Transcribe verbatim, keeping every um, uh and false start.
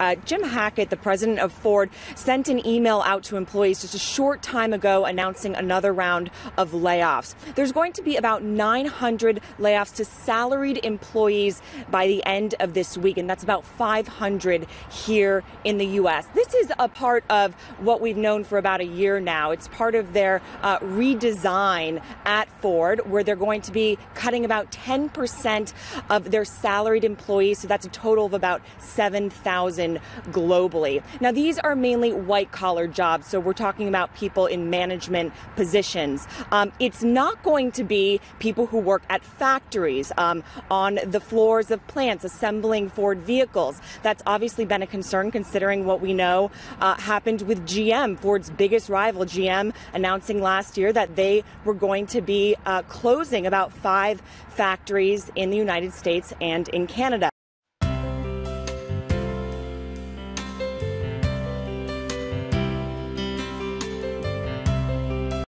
Uh, Jim Hackett, the president of Ford, sent an email out to employees just a short time ago announcing another round of layoffs. There's going to be about nine hundred layoffs to salaried employees by the end of this week, and that's about five hundred here in the U S. This is a part of what we've known for about a year now. It's part of their uh, redesign at Ford, where they're going to be cutting about ten percent of their salaried employees, so that's a total of about seven thousand globally. Now, these are mainly white-collar jobs, so we're talking about people in management positions. Um, it's not going to be people who work at factories, um, on the floors of plants, assembling Ford vehicles. That's obviously been a concern considering what we know uh, happened with G M, Ford's biggest rival. G M announcing last year that they were going to be uh, closing about five factories in the United States and in Canada.